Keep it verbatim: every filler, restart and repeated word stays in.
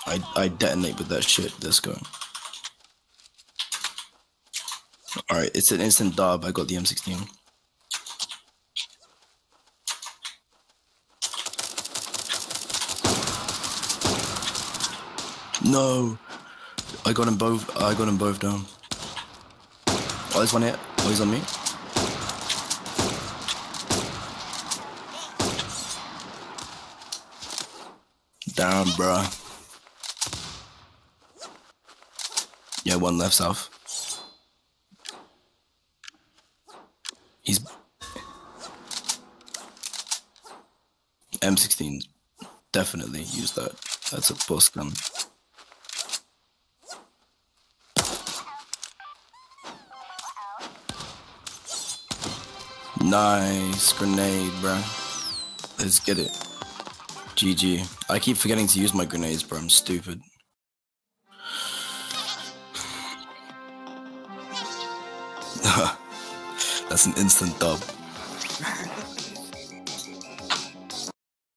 I, I detonate with that shit. Let's go. Alright, it's an instant dub. I got the M sixteen. No! I got them both. I got them both down. Oh, there's one hit. Oh, he's on me. Damn, bruh. Yeah, one left south. He's M sixteen. Definitely use that. That's a boss gun. Nice grenade, bro. Let's get it. G G. I keep forgetting to use my grenades, bro. I'm stupid. That's an instant dub.